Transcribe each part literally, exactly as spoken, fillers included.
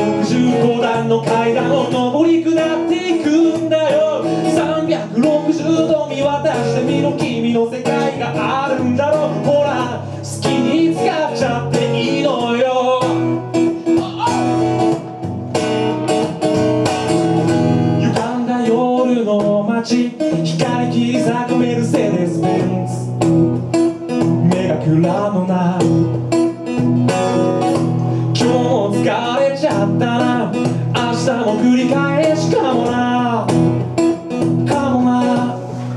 ろくじゅうごだんの階段を上り下っていくんだよ。さんびゃくろくじゅうど見渡してみろ、君の世界があるんだろう。ほら好きに使っちゃっていいのよ。歪んだ夜の街、光切り裂くメルセデス・ベンツ、目がくらむな。今日も疲れちゃったな、明日も繰り返しかもな、かもな。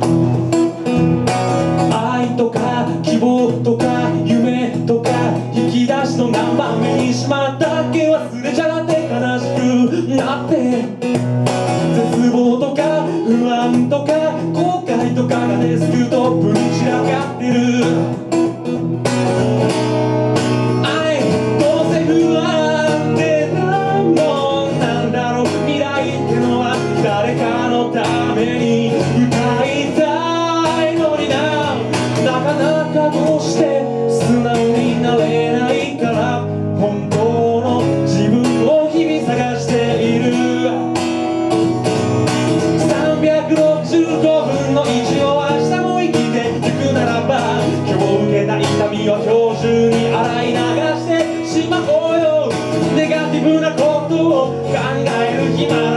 愛とか希望とか夢とか引き出しの何番目にしまったっけ、忘れちゃって悲しくなって、絶望とか不安とか後悔とかがデスクトップに散らかってる。愛どうせ不安でなもんなんだろう。未来ってのは誰かのために歌いたいのにな、なかなかどうして素直になれないから、本当の自分を日々探している。さんびゃくろくじゅうごふんのいちを明日も生きてゆくならば、今日受けた痛みを今日中に洗い流してしまおうよ。ネガティブなことを考える暇